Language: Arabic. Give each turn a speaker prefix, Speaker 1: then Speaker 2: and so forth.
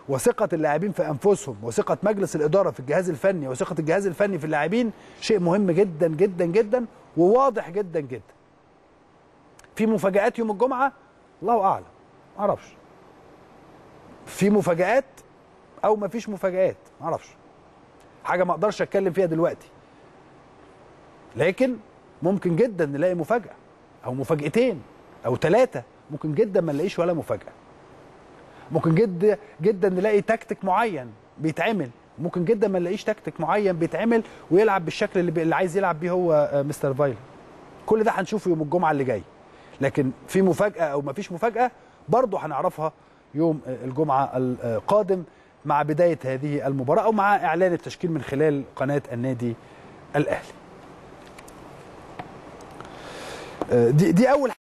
Speaker 1: وثقه اللاعبين في انفسهم وثقه مجلس الاداره في الجهاز الفني وثقه الجهاز الفني في اللاعبين شيء مهم جدا جدا جدا وواضح جدا جدا. في مفاجآت يوم الجمعه الله اعلم، ما اعرفش. في مفاجآت او ما فيش مفاجآت، ما اعرفش. حاجه ما اقدرش اتكلم فيها دلوقتي. لكن ممكن جدا نلاقي مفاجاه او مفاجأتين او 3، ممكن جدا ما نلاقيش ولا مفاجاه. ممكن جدا نلاقي تكتيك معين بيتعمل، ممكن جدا ما نلاقيش تكتيك معين بيتعمل ويلعب بالشكل اللي عايز يلعب بيه هو مستر فايلر. كل ده هنشوفه يوم الجمعه اللي جاي. لكن في مفاجاه او ما فيش مفاجاه برضه هنعرفها يوم الجمعه القادم مع بدايه هذه المباراه او مع اعلان التشكيل من خلال قناه النادي الاهلي. دي اول